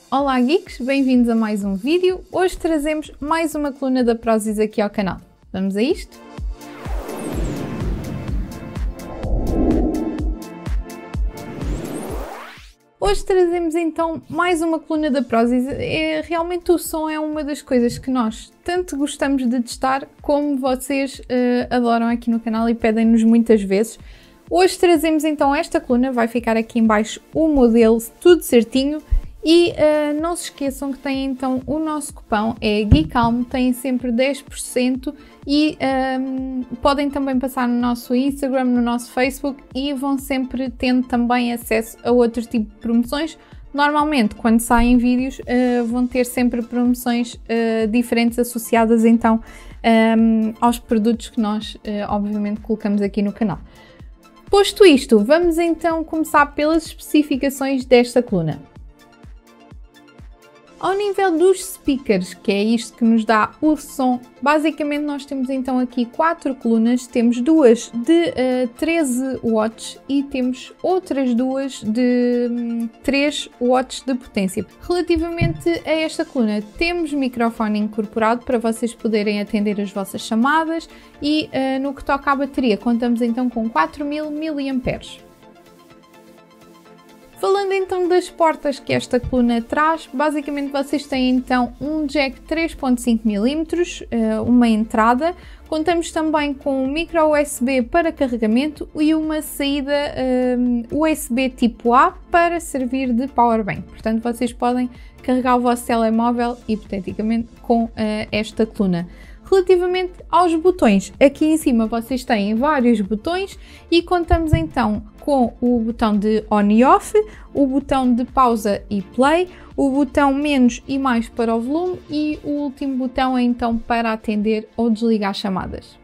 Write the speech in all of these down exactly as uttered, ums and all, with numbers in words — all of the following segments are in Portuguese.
Olá geeks, bem-vindos a mais um vídeo. Hoje trazemos mais uma coluna da Prozis aqui ao canal. Vamos a isto? Hoje trazemos então mais uma coluna da Prozis. É, realmente o som é uma das coisas que nós tanto gostamos de testar como vocês uh, adoram aqui no canal e pedem-nos muitas vezes. Hoje trazemos então esta coluna, vai ficar aqui em baixo o modelo, tudo certinho. E uh, não se esqueçam que têm então o nosso cupão, é GeekAlm, têm sempre dez por cento e um, podem também passar no nosso Instagram, no nosso Facebook e vão sempre tendo também acesso a outro tipo de promoções. Normalmente quando saem vídeos uh, vão ter sempre promoções uh, diferentes associadas então um, aos produtos que nós uh, obviamente colocamos aqui no canal. Posto isto, vamos então começar pelas especificações desta coluna. Ao nível dos speakers, que é isto que nos dá o som, basicamente nós temos então aqui quatro colunas, temos duas de uh, treze watts e temos outras duas de um, três watts de potência. Relativamente a esta coluna, temos microfone incorporado para vocês poderem atender as vossas chamadas e uh, no que toca à bateria, contamos então com quatro mil miliampères. Falando então das portas que esta coluna traz, basicamente vocês têm então um jack três ponto cinco milímetros, uma entrada, contamos também com um micro U S B para carregamento e uma saída um, U S B tipo A para servir de powerbank, portanto vocês podem carregar o vosso telemóvel hipoteticamente com uh, esta coluna. Relativamente aos botões, aqui em cima vocês têm vários botões e contamos então com o botão de on e off, o botão de pausa e play, o botão menos e mais para o volume e o último botão é então para atender ou desligar chamadas.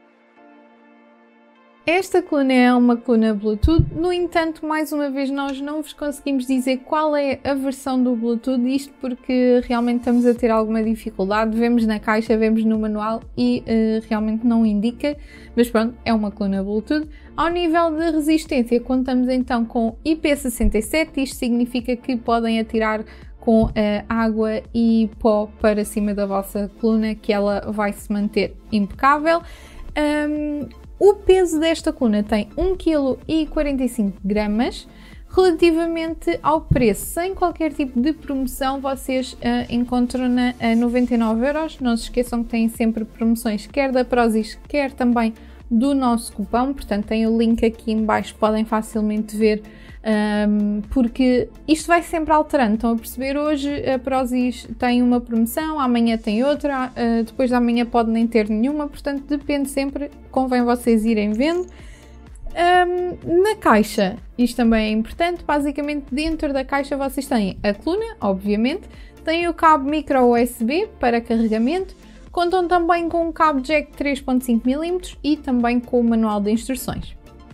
Esta coluna é uma coluna Bluetooth, no entanto, mais uma vez nós não vos conseguimos dizer qual é a versão do Bluetooth, isto porque realmente estamos a ter alguma dificuldade, vemos na caixa, vemos no manual e uh, realmente não indica, mas pronto, é uma coluna Bluetooth. Ao nível de resistência, contamos então com I P sessenta e sete, isto significa que podem atirar com uh, água e pó para cima da vossa coluna, que ela vai se manter impecável. Um, O peso desta coluna tem um vírgula quarenta e cinco gramas. Relativamente ao preço, sem qualquer tipo de promoção, vocês uh, encontram-na a noventa e nove euros. Não se esqueçam que têm sempre promoções, quer da Prozis, quer também do nosso cupão. Portanto, tem o link aqui em baixo, podem facilmente ver, um, porque isto vai sempre alterando. Estão a perceber? Hoje a Prozis tem uma promoção, amanhã tem outra, uh, depois de amanhã pode nem ter nenhuma, portanto depende sempre, convém vocês irem vendo. Um, na caixa, isto também é importante, basicamente dentro da caixa vocês têm a coluna, obviamente, têm o cabo micro U S B para carregamento, contam também com um cabo jack três ponto cinco milímetros e também com o manual de instruções.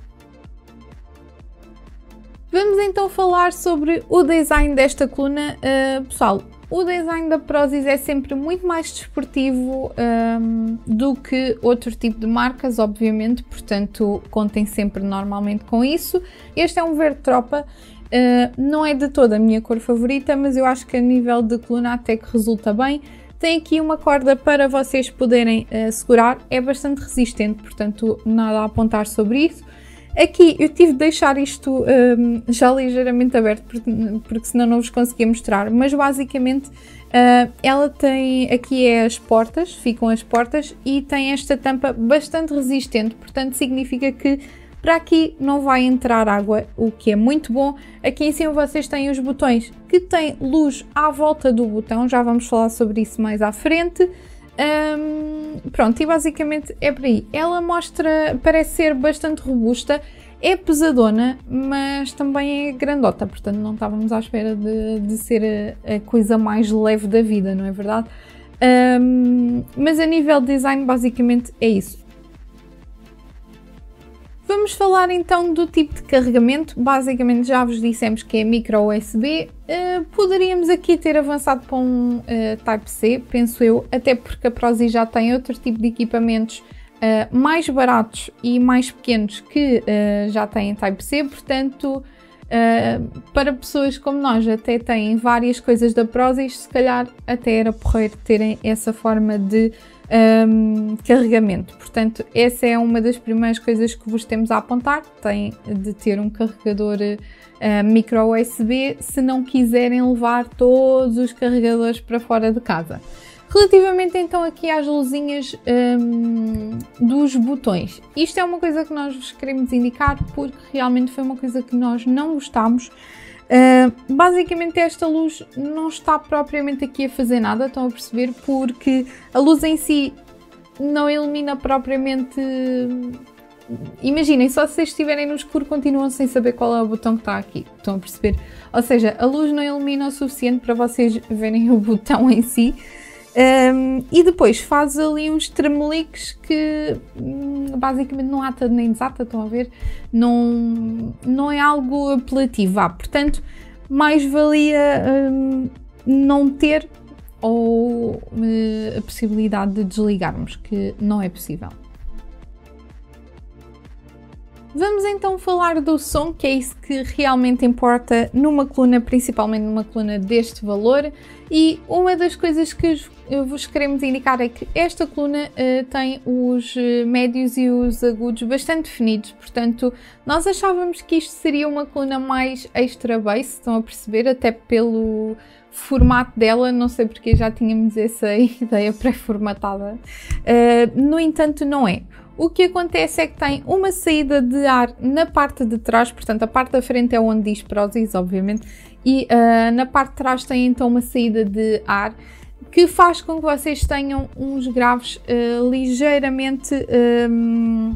Vamos então falar sobre o design desta coluna. Uh, pessoal, o design da Prozis é sempre muito mais desportivo um, do que outro tipo de marcas, obviamente, portanto contem sempre normalmente com isso. Este é um verde tropa, uh, não é de toda a minha cor favorita, mas eu acho que a nível de coluna até que resulta bem. Tem aqui uma corda para vocês poderem uh, segurar, é bastante resistente, portanto nada a apontar sobre isso. Aqui eu tive de deixar isto um, já ligeiramente aberto, porque, porque senão não vos conseguia mostrar, mas basicamente uh, ela tem, aqui é as portas, ficam as portas e tem esta tampa bastante resistente, portanto significa que para aqui não vai entrar água, o que é muito bom. Aqui em cima vocês têm os botões que têm luz à volta do botão, já vamos falar sobre isso mais à frente. Um, pronto, e basicamente é por aí. Ela mostra, parece ser bastante robusta, é pesadona, mas também é grandota, portanto não estávamos à espera de, de ser a, a coisa mais leve da vida, não é verdade? Um, mas a nível de design basicamente é isso. Vamos falar então do tipo de carregamento. Basicamente já vos dissemos que é micro U S B. Uh, poderíamos aqui ter avançado para um uh, Type C, penso eu, até porque a Prozis já tem outro tipo de equipamentos uh, mais baratos e mais pequenos que uh, já têm Type C, portanto Uh, para pessoas como nós, até têm várias coisas da Prozis, se calhar até era porreiro terem essa forma de um, carregamento. Portanto, essa é uma das primeiras coisas que vos temos a apontar, tem de ter um carregador uh, micro U S B, se não quiserem levar todos os carregadores para fora de casa. Relativamente então aqui às luzinhas um, dos botões, isto é uma coisa que nós vos queremos indicar porque realmente foi uma coisa que nós não gostámos. Uh, basicamente esta luz não está propriamente aqui a fazer nada, estão a perceber, porque a luz em si não ilumina propriamente. Imaginem, só se vocês estiverem no escuro continuam sem saber qual é o botão que está aqui, estão a perceber? Ou seja, a luz não ilumina o suficiente para vocês verem o botão em si. Um, e depois faz ali uns tremeliques que hum, basicamente não ata nem desata, estão a ver? Não, não é algo apelativo, ah, portanto, mais valia hum, não ter ou hum, a possibilidade de desligarmos, que não é possível. Vamos então falar do som, que é isso que realmente importa numa coluna, principalmente numa coluna deste valor. E uma das coisas que vos queremos indicar é que esta coluna uh, tem os médios e os agudos bastante definidos, portanto nós achávamos que isto seria uma coluna mais extra bass, estão a perceber, até pelo formato dela, não sei porque já tínhamos essa ideia pré-formatada, uh, no entanto não é. O que acontece é que tem uma saída de ar na parte de trás, portanto a parte da frente é onde diz Prozis, obviamente, e uh, na parte de trás tem então uma saída de ar que faz com que vocês tenham uns graves uh, ligeiramente um,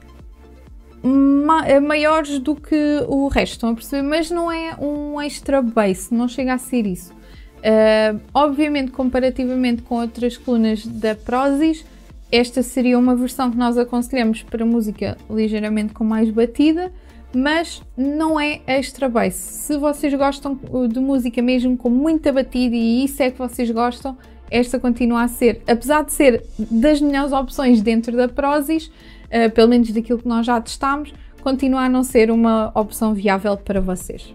ma maiores do que o resto, estão a perceber? Mas não é um extra bass, não chega a ser isso. Uh, obviamente, comparativamente com outras colunas da Prozis, esta seria uma versão que nós aconselhamos para música ligeiramente com mais batida, mas não é extra bass. Se vocês gostam de música mesmo com muita batida e isso é que vocês gostam, esta continua a ser, apesar de ser das melhores opções dentro da Prozis, uh, pelo menos daquilo que nós já testámos, continua a não ser uma opção viável para vocês.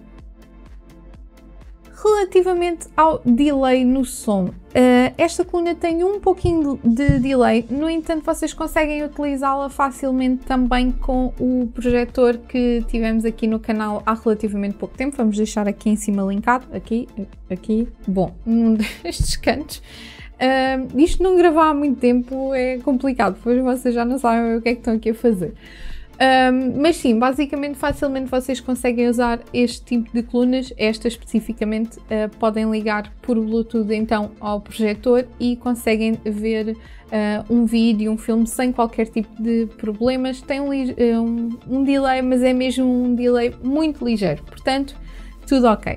Relativamente ao delay no som, uh, esta coluna tem um pouquinho de delay, no entanto vocês conseguem utilizá-la facilmente também com o projetor que tivemos aqui no canal há relativamente pouco tempo. Vamos deixar aqui em cima linkado, aqui, aqui, bom, num destes cantos. Uh, isto não gravar há muito tempo é complicado, depois vocês já não sabem o que é que estão aqui a fazer. Um, mas sim, basicamente facilmente vocês conseguem usar este tipo de colunas, esta especificamente uh, podem ligar por Bluetooth então ao projetor e conseguem ver uh, um vídeo, um filme sem qualquer tipo de problemas. Tem um, um, um delay, mas é mesmo um delay muito ligeiro, portanto tudo ok.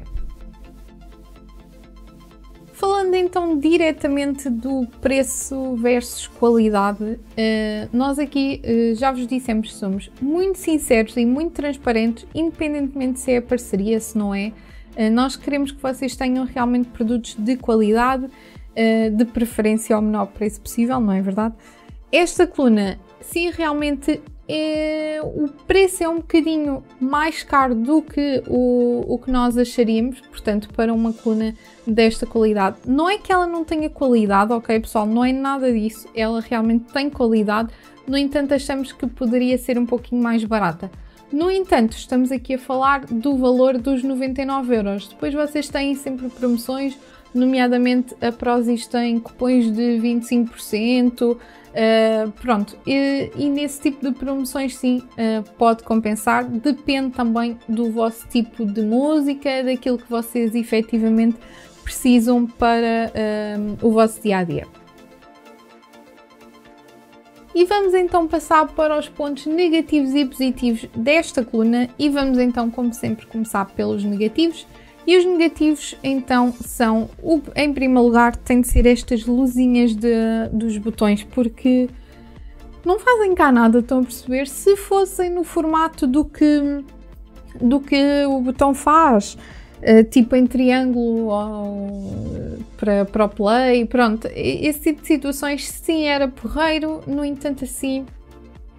Falando então diretamente do preço versus qualidade, nós aqui já vos dissemos que somos muito sinceros e muito transparentes, independentemente se é parceria, se não é. Nós queremos que vocês tenham realmente produtos de qualidade, de preferência ao menor preço possível, não é verdade? Esta coluna, sim, realmente é, o preço é um bocadinho mais caro do que o, o que nós acharíamos, portanto, para uma coluna desta qualidade. Não é que ela não tenha qualidade, ok pessoal, não é nada disso, ela realmente tem qualidade, no entanto achamos que poderia ser um pouquinho mais barata. No entanto, estamos aqui a falar do valor dos noventa e nove euros, depois vocês têm sempre promoções, nomeadamente a Prozis tem cupons de vinte e cinco por cento, uh, pronto, e, e nesse tipo de promoções sim, uh, pode compensar, depende também do vosso tipo de música, daquilo que vocês efetivamente precisam para uh, o vosso dia-a-dia. E vamos então passar para os pontos negativos e positivos desta coluna e vamos então, como sempre, começar pelos negativos. E os negativos então são, o, em primeiro lugar, tem de ser estas luzinhas de, dos botões, porque não fazem cá nada, estão a perceber? Se fossem no formato do que, do que o botão faz, uh, tipo em triângulo ou, para, para o play, pronto, esse tipo de situações sim era porreiro, no entanto assim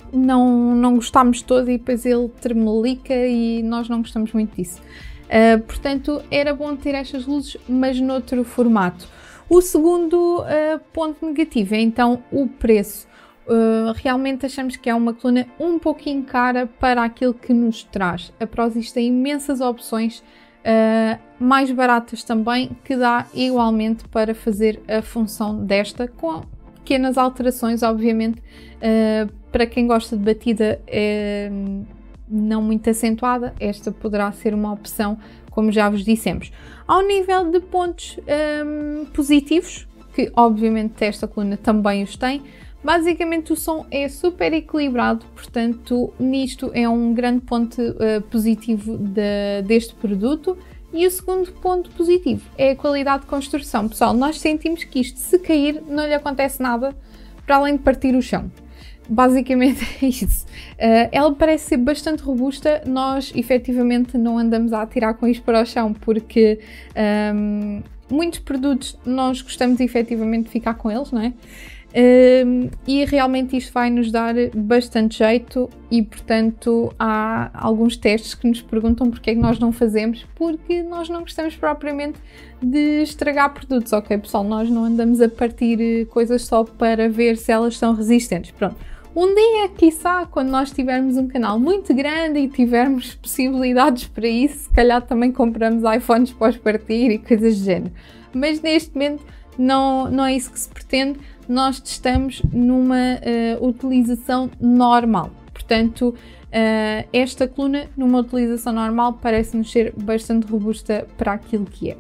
não, não gostámos todo e depois ele tremelica e nós não gostamos muito disso. Uh, portanto, era bom ter estas luzes, mas noutro formato. O segundo uh, ponto negativo é então o preço. Uh, realmente achamos que é uma coluna um pouquinho cara para aquilo que nos traz. A Prozis tem imensas opções, uh, mais baratas também, que dá igualmente para fazer a função desta, com pequenas alterações, obviamente, uh, para quem gosta de batida uh, não muito acentuada, esta poderá ser uma opção, como já vos dissemos. Ao nível de pontos um, positivos, que obviamente esta coluna também os tem, basicamente o som é super equilibrado, portanto nisto é um grande ponto uh, positivo de, deste produto. E o segundo ponto positivo é a qualidade de construção. Pessoal, nós sentimos que isto, se cair, não lhe acontece nada para além de partir o chão. Basicamente é isso. Uh, ela parece ser bastante robusta, nós efetivamente não andamos a atirar com isto para o chão porque um, muitos produtos nós gostamos efetivamente de ficar com eles, não é? Um, e realmente isto vai nos dar bastante jeito e portanto há alguns testes que nos perguntam porque é que nós não fazemos, porque nós não gostamos propriamente de estragar produtos, ok pessoal? Nós não andamos a partir coisas só para ver se elas são resistentes, pronto. Um dia, quiçá, quando nós tivermos um canal muito grande e tivermos possibilidades para isso, se calhar também compramos iPhones para os partir e coisas do género. Mas neste momento não, não é isso que se pretende, nós testamos numa uh, utilização normal. Portanto, uh, esta coluna, numa utilização normal, parece-nos ser bastante robusta para aquilo que é.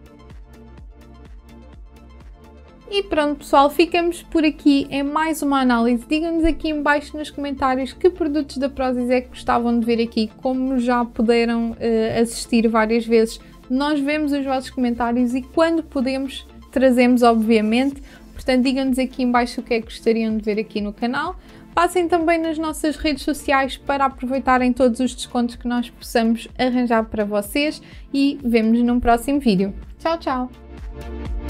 E pronto pessoal, ficamos por aqui em mais uma análise. Digam-nos aqui em baixo nos comentários que produtos da Prozis é que gostavam de ver aqui. Como já puderam uh, assistir várias vezes, nós vemos os vossos comentários e quando podemos trazemos obviamente. Portanto, digam-nos aqui em baixo o que é que gostariam de ver aqui no canal. Passem também nas nossas redes sociais para aproveitarem todos os descontos que nós possamos arranjar para vocês e vemo-nos num próximo vídeo. Tchau, tchau!